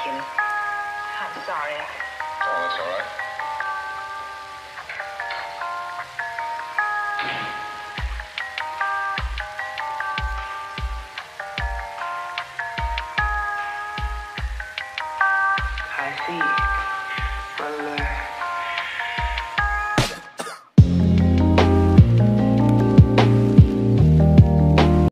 asking. I'm sorry. Oh, that's all right. I see.